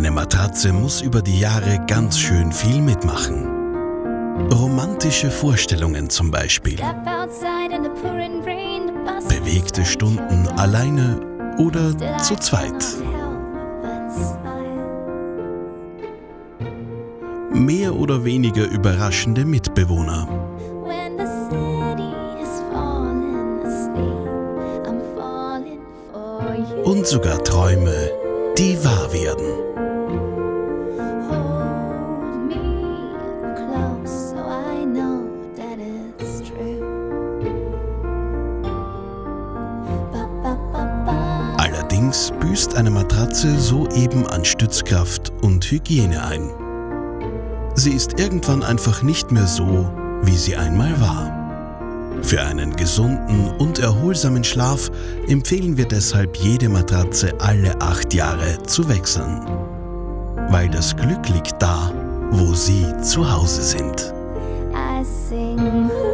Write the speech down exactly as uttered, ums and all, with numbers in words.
Eine Matratze muss über die Jahre ganz schön viel mitmachen. Romantische Vorstellungen zum Beispiel. Bewegte Stunden alleine oder zu zweit. Mehr oder weniger überraschende Mitbewohner. Und sogar Träume, die wahr werden. Allerdings büßt eine Matratze soeben an Stützkraft und Hygiene ein. Sie ist irgendwann einfach nicht mehr so, wie sie einmal war. Für einen gesunden und erholsamen Schlaf empfehlen wir deshalb, jede Matratze alle acht Jahre zu wechseln. Weil das Glück liegt da, wo Sie zu Hause sind. I sing.